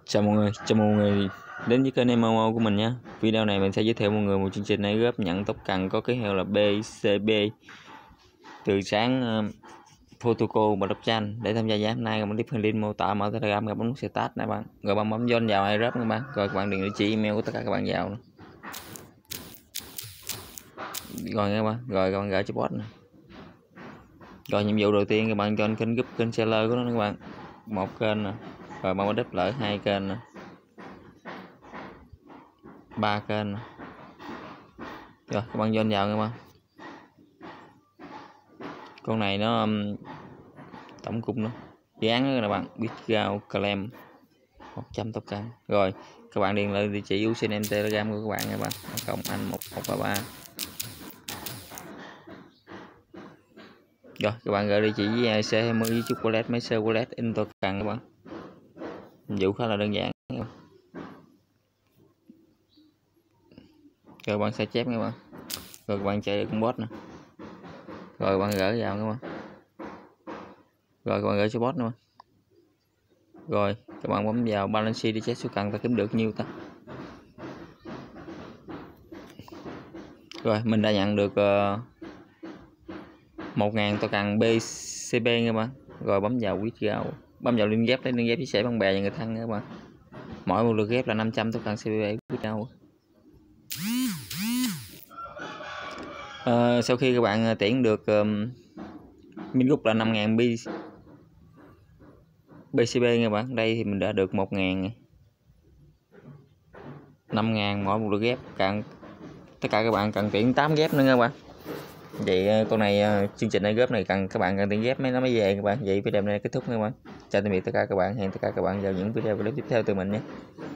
Chào mọi người đến với kênh MMO của mình nhé. Video này mình sẽ giới thiệu mọi người một chương trình này góp nhận tốc cần có ký hiệu là BCB từ sáng protocol blockchain. Để tham gia giải hôm nay mình click link mô tả mở Telegram và bấm start này bạn. Rồi bạn bấm join vào airdrop các bạn. Rồi các bạn điền địa chỉ email của tất cả các bạn vào. Rồi các bạn, rồi các bạn gửi cho bot này. Rồi nhiệm vụ đầu tiên các bạn join kênh group kênh seller của nó các bạn. Một kênh nè. Rồi bạn đếp lợi 2 kênh nè. 3 kênh nè. Rồi các bạn join vào các bạn. Con này nó tổng cung nó dự án đó các bạn, Bitgao Claim 100 token. Rồi các bạn điền lại địa chỉ username Telegram của các bạn nha bạn, cộng anh 1133. Rồi các bạn gửi địa chỉ với IC hay mới chút wallet máy sơ wallet in token các bạn. Nhiệm vụ khá là đơn giản. Rồi bạn sẽ chép các bạn. Rồi các bạn chạy được con bot nè. Rồi các bạn gửi vào các bạn. Rồi các bạn gửi cho bot nữa. Rồi các bạn bấm vào balance để check số cần ta kiếm được nhiêu ta. Rồi mình đã nhận được 1000 token BCB các bạn. Rồi bấm vào withdraw, bấm vào liên ghép, lấy liên ghép chia sẻ bạn bè và người thân các bạn. Mỗi một lượt ghép là 500 token CB withdraw. Sau khi các bạn tuyển được min group là 5000 BCB các bạn. Đây thì mình đã được 1000, 5000 mỗi một lượt ghép. Tất cả các bạn cần tuyển 8 ghép nữa các bạn. Vậy con này chương trình này ghép này các bạn cần tuyển ghép nó mới về các bạn. Vậy video này kết thúc các bạn. Chào tạm biệt tất cả các bạn, hẹn tất cả các bạn vào những video clip tiếp theo từ mình nhé.